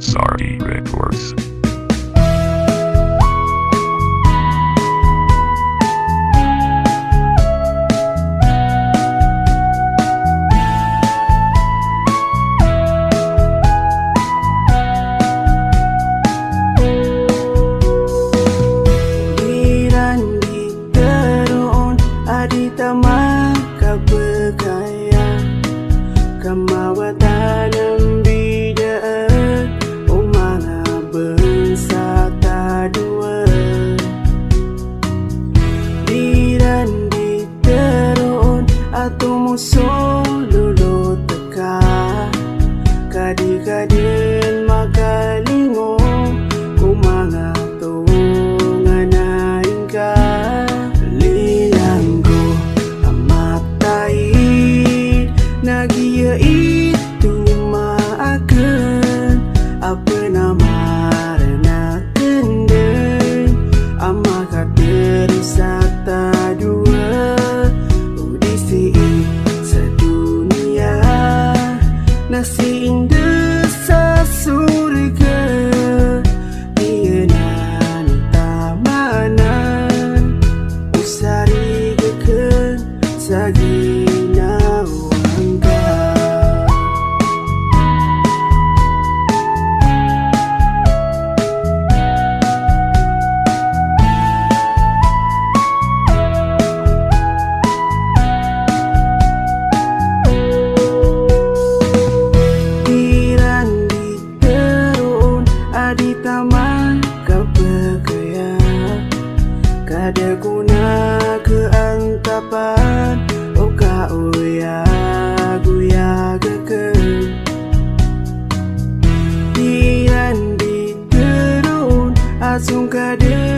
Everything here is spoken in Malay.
SRD Records. Kamawatan ng bidaan o mga bansa tadua Diran di teron atau musuh lulot teka Kadi-kadin makalingo o mga tungan na hingga Lilanggo amatay Nagia itu maakan apa nama rena kendeng amaka terisata dua udisi sedunia nasi indah sasurga dienan tamanan usari geken sagina di taman kepegaya kada guna keantapan oka uya guya geken dian di terun asung kada